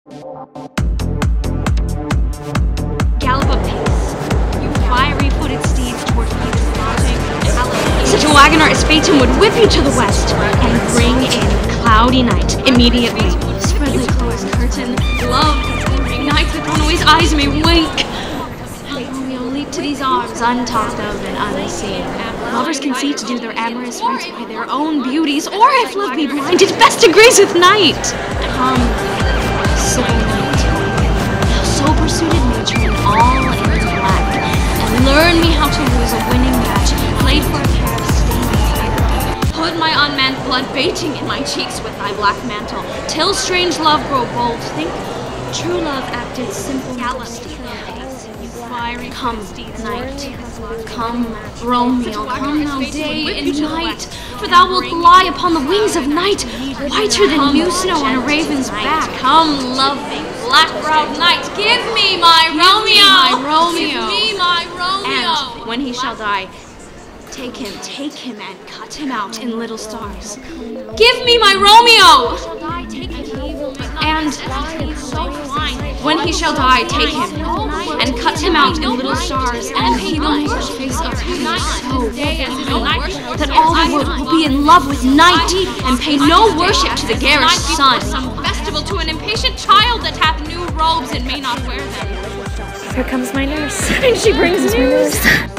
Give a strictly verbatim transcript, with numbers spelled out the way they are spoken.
Gallop apace, you fiery-footed steeds toward Phoebus' lodging. Such a wagoner as Phaeton would whip you to the west and bring in cloudy night immediately. Spread the closed curtain, love the night that one always eyes may wink. Romeo leap to these arms, untalked of and unseen. Lovers can see to do their amorous rites by their own beauties, or if love be blind, it best agrees with night. Come, simple night, thou sober-suited matron, all in black, and learn me how to lose a winning match, played for a pair of stains. Put my unmanned blood bating in my cheeks with thy black mantle, till strange love grow bold. Think true love acted simple modesty. Come, night, come, Romeo, come thou day and night, for thou wilt lie upon the wings of night, whiter than new snow on a raven's back. Come, loving, black-browed night, give me my Romeo! my Romeo! Give me my Romeo! And when he shall die, take him, take him, and cut him out in little stars. Give me my Romeo! And when he shall die, take him, and cut him out in little stars, and pay the face of night so that all the world will be in love with night, and pay no worship to the garish sun. Some festival to an impatient child that hath new robes and may not wear them. Here comes my nurse, and she brings news.